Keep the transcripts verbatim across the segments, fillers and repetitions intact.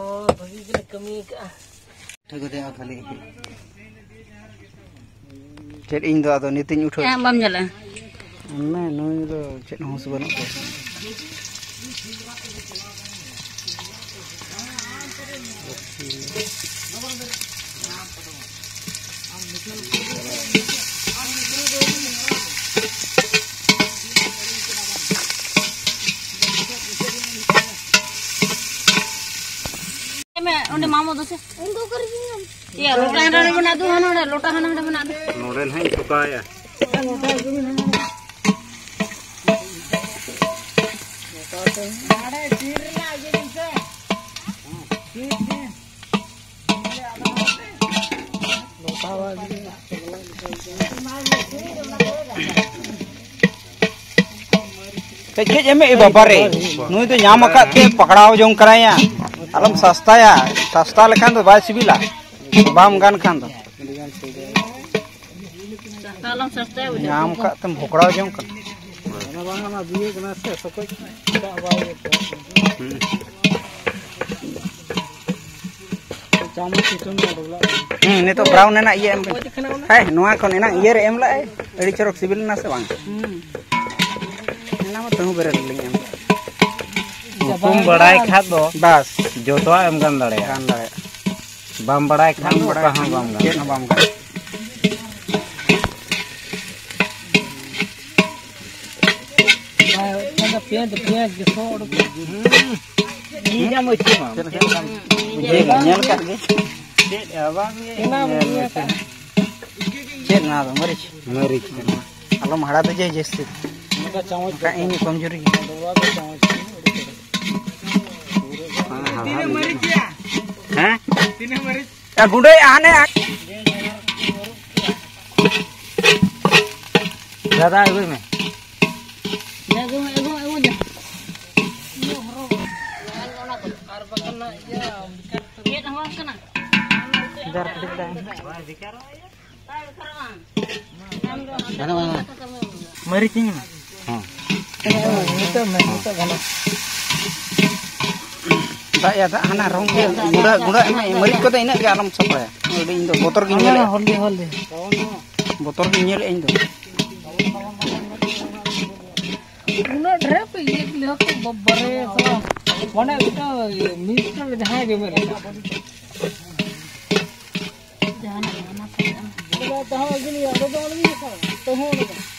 हो भगी के कमी का ठीक है खाली चेट इन दो आदो नितिन उठो क्या बम जला मैं नोई दो चेट होस बनो को मैं उन्हें मामो दो से उनको कर दिया ये लोटा हना बना दो हना लोटा हना बना दो नोरे नहीं चुकाया लोटा भी ना अरे चीर ना ये इनसे चीर चीर लोटा वाली कच्चे एमे ए बाबा रे नुई तो नाम अकाते पकड़ाव जों कराया अलम सस्ता या सस्ता लेखान तो बाय सिबिला बाम गान खान तो अलम सस्ता है नाम का तुम भोकड़ाव जों कर ना बांगा ना दिए कना से सको का बाय चामच चिकन डोला हम ने तो ब्राउन ना ये एम है नोआ कोन ना ये रे एम ला एडी चरक सिबिल ना से बांग ना म तहु बेरे लिंग एम तुम बड़ाई खा दो बस जो तो एम गन दड़े गान दड़े बम बड़ाई खा दो बड़ा कहां बम के ना बम का ना प्याज प्याज के छोड़ नी ना मच्छी मा ये गन्यल का गे चेत आवा ना चेत ना तो मरिच मरीच अलम हड़ा तो जे जेसे का चामच का इन कमजोरी दवा का चामच तीन मरीच हैं तीन मरीच या गुंडे आने ज्यादा है में एगो एगो एगो जा ये हरो और बगल ना ये हवा कना दर दिखदा है मरीच नहीं हां तो मैं तो गना दा या दा हना रंग गुड़ा गुड़ा मरीच को दा इना के आलम सपया ओडी इन दो बोतर गिन नेले होली होली बोतर गिन नेले इन दो उना ढेर पे ये ले को बबरे तो कोने तो मिस का जहां के मेरे जाना जाना तो हो गिनी तो तो नहीं तो हो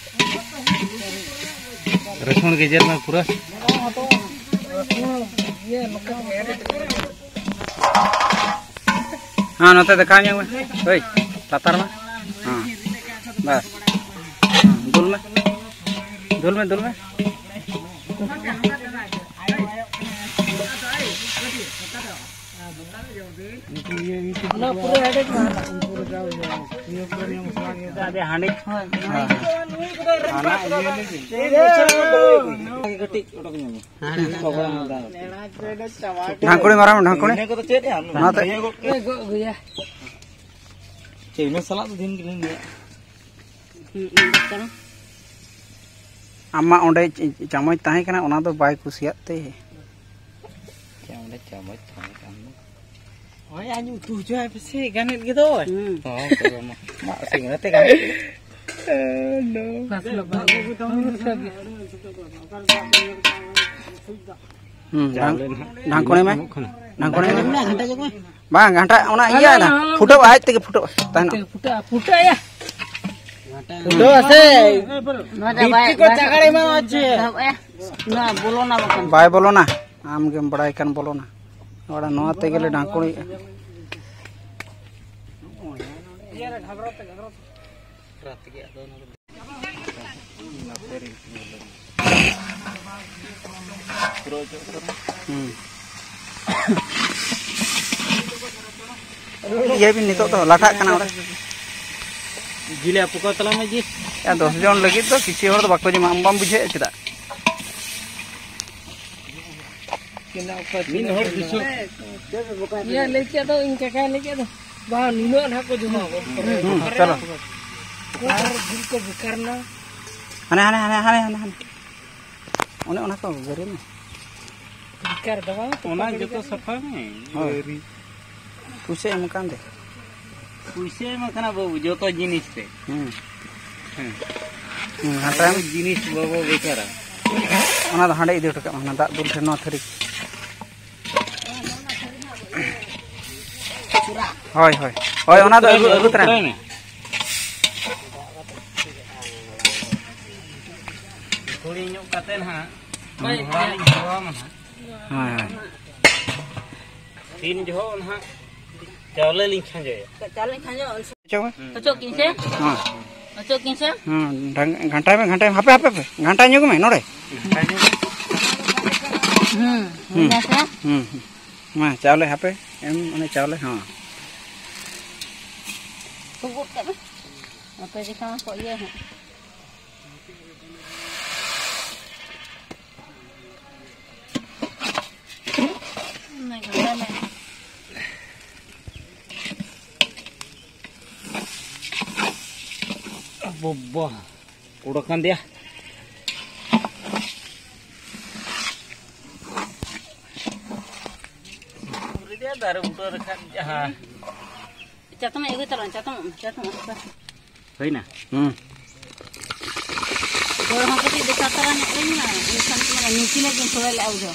रसुन के जेल में पूरा ये लोका हां नते देखा ᱧ में ओए लातार में हां बस दुल में दुल में दुल में ना पूरे हेडेक ना पूरे जाओ ये पूरे मसला ये आदे हांडे हां आना ये नहीं गटी उठक नी ढांकुड़ी मारा ढांकुड़ी ने को तो चेत है ना तो ए गया चेने सला तो दिन के लिए अम्मा ओंडे चामच ताहे कना ओना दो बाय कुसियाते चामच चामच ओए आज तू जो है से गाने के दो हां मा सिंगते गाने नो फासला बाबू तो ढांकुड़ी में ढांकुड़ी में घंटा जग में बा घंटा ओना इया ना फुटो आज तक फुटो ताना फुटा फुटा या फुटो আছে बिट्टी को चकड़े में আছে ना बोलो ना बकन बाय बोलो ना आम के बड़ाई कन बोलो ना ओड़ा नोआ ते गेले ढांकुड़ी यार घबरात घबरात रात के दोनों ये भी नितो तो लाटा कना ओड़ा जिले पुका तला में जी या दस जन लगी तो किसी और तो बाको जे माम बुझे चदा किना ऊपर तीन हर दिसो ये लेके दो इनके का लेके दो बा नुनो ना को जुमा चलो और दिल को करना हने हने हने हने हने ओने ओना को गरे में Ikan doang. Ona jatuh sapa nih. Dari. Pusing makan deh. Pusing makan apa? Jatuh jenis deh. Hmm. Hmm. Hantam jenis bawa bicara. Ona dah handai itu dekat mana tak dulu senor terik. Hoi hoi. Hoi ona dah agu agu terang. Kuli nyuk katen ha. Baik, hari Jawa mana? Hoi hoi. Tin Jawa mana? Chawle linkhan je. Chawle linkhan je. Coba. Ocok kinse? हाँ. Ocok kinse? हाँ. घंटा में घंटा में हापे हापे पे घंटा न्यूग में नोड़े. हम्म. हम्म. हम्म. माँ चावले हापे एम उन्हें चावले हाँ. Tunggu tak mah? Apa sih kamu kok iya? Naik ke mana? Bobo, udah kan dia. Dia dari udah kan ya. Catam itu terang, catam, catam apa? Baiklah. Hmm. Kalau orang kita dekat terang ini lah, insan mana mungkin aja soal audio.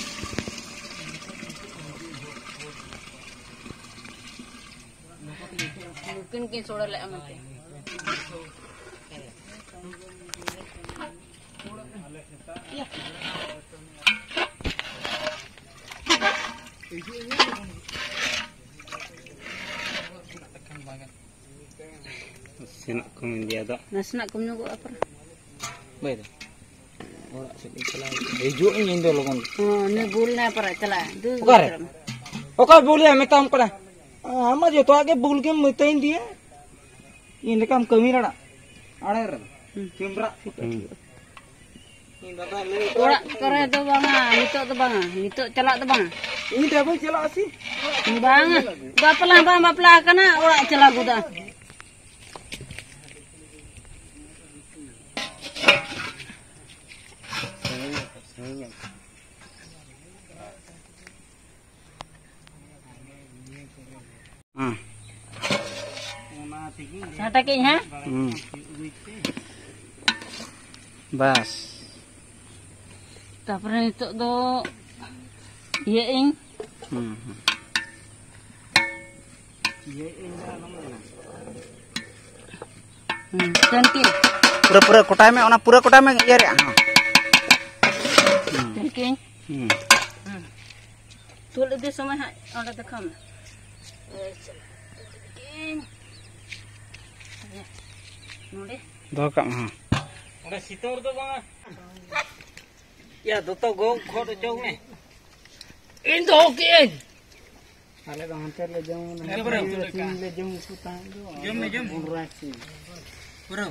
Mungkin kita soal amat. Sinak kumin dia dah. Nasinak kumin aku apa? Baik. Orang sedih celah. Hijau ini Indo logon. Oh, ni bul na para celah. Oke. Oke boleh, मैं काम करा. हम जो तो आगे बोल के मैं तैन दिया. ये काम कमी रहा. आड़े रहा. Camera. Orang kere tu banga, nitok tu banga, nitok celak tu banga. Ini dah boleh celak sih. Banga, bapelah bang bapelah kena orang celak guda. Hmm. Sata kini ha? Hmm. Bas. Tak pernah nitok tu, ye ing. Hmm. Hmm, tengking. Pura-pura kotai में ओना पूरा कोटा में ये रे हाँ. Tengking. Hmm. Hmm. Tulis di semua ha, orang tekam. Eh, tengking. Noleh. दो कम हाँ. Udah sitor tu bang. Ya, doto go khot chau ne. Indo ke. Ale dah hantar le jam. Eh, bro. Le jam sutan. Jom ne jom. Murasi. Bro.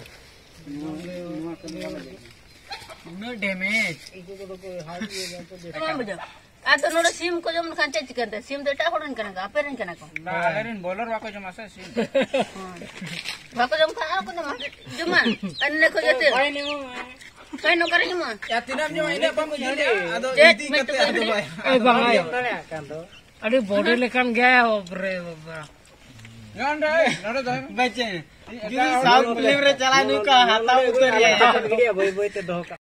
No damage. Itu tu ko hard ye jam to de. Apa baju? Atau noleh sim ko jom kan cek kan? Sim tu tak orang kena, apa orang kena ko? Nah, alerin bowler wako jom asa sim. Wako jom kan aku jom jom man. Ane ko jatuh. Kain no kari mo. Ya tinam jom ini apa mo jinde. Ado Jet, idi may kate tukay ado na. bay. Eh bang ayo. Kan to. अरे body लेकर गया हो रे बाबा Yan dai, nado dai. Bache. Jadi south film re chala nu ka hata utar ye. Video बोई बोई ते दो